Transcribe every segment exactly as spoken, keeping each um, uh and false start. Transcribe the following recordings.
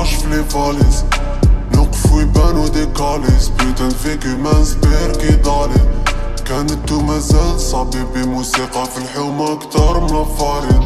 كاش في لي فاليز، نوقف ويبانو ديكاليز، بوتان فيك هيومان سبير كي دالي. كانت ومازال صعب بموسيقى في الحومة كتر من الفارين.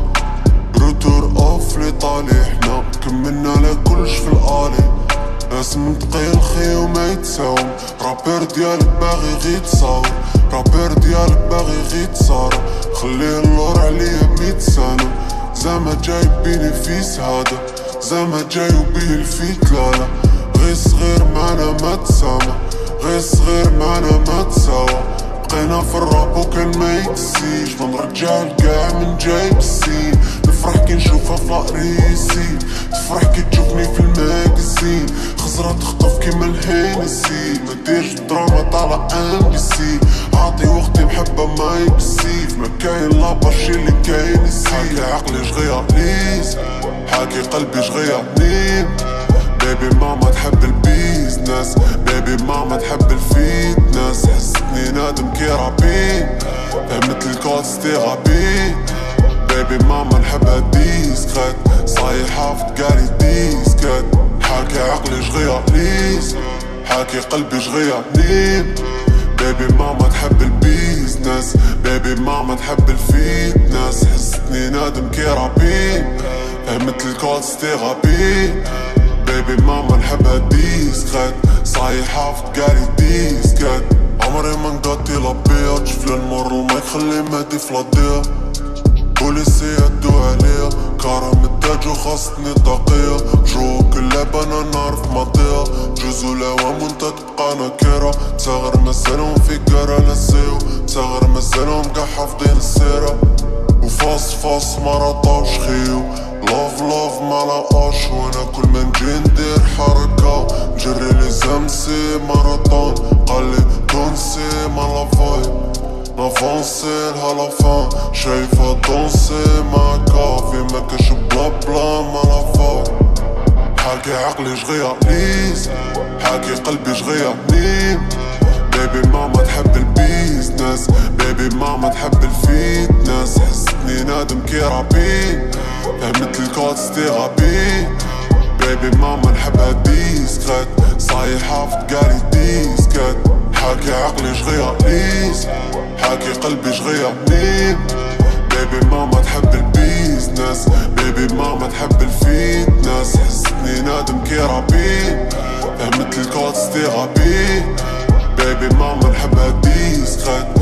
روتور اوف ليطالي، حنا كملنا على كلش في الالي. اسم تقيل خي وما يتساوم، رابر ديالك باغي غي تصاور، رابر ديالك باغي غي تصارى. خليه اللور عليا ميت سنة، زعما جايب بينيفيس هذا، زعما جاي وبيه الفيت لالا. غير صغير معنا ما تسامى، غير صغير معنا ما تساوى. بقينا في الراب وكان ما يكسيش، من رجال كاع من جايب السين. نفرح كي نشوفها في لاريسي، تفرح كي تشوفني في الماجازين. خزرة تخطف كيما الهينسي، مديرش دراما طالع ام بي سي. عاطي وقتي محبة ما يبسيف، ما كاين لاباشي اللي كاين يسيف. حاكي عقلي شغيا ليز، حاكي قلبي شغيا نيم. بيبي ماما تحب البيزنس، بيبي ماما تحب الفيتنس. حسيتني نادم كي رابين، فهمت الكود ستيغابي. بيبي ماما نحبها ديسكريت، صايحة في تقالي ديسكت. حاكي عقلي شغيا ليز، حاكي قلبي شغيا نيم. بيبي ماما تحب البيزنس، بيبي ماما تحب الفيتنس. حسيتني نادم كي رابين، فهمت الكود ستيغابي. بيبي ماما نحبها ديسكريت، صايحة في تقالي ديسكت. عمري ما نقطي لابيا، تشوف المر المايك خلي مهدي في لاديا. بوليسي يدو عليا، كرم التاج وخاصتني طاقية. جو كل لعبة انا نعرف ماضيها، جوزو العوام وانت تبقى نكيرة. تصغر مازالهم في كارا نسيو، تصغر مازالهم قاع حافظين السيرة. وفاص فاص مرطاوش خيو، لوف لوف ملقاش. وانا كل ما نجي ندير حركة نجري لي زمسي ماراطون. قالي تونسي مالا فايب، نافونسي لها فان. شايفها دونسي مع كافي، ما كاش بلا بلا مالا فايب. حاكي عقلي شغيا ليز، حاكي قلبي شغيا نيم. بيبي ماما تحب البيزنس، بيبي ماما تحب الفيتنس. حسيتني نادم كي رابين، فهمت الكود ستيغابي. بيبي ماما نحبها ديسكريت، صايحة في تقالي ديسكت. حاكي عقلي شغيا ليز، حاكي قلبي شغيا نيم. بيبي ماما تحب البيزنس، بيبي ماما تحب الفيتنس. حسيتني نادم كي رابين، فهمت الكود ستيغابي. بيبي ماما نحبها ديسكريت.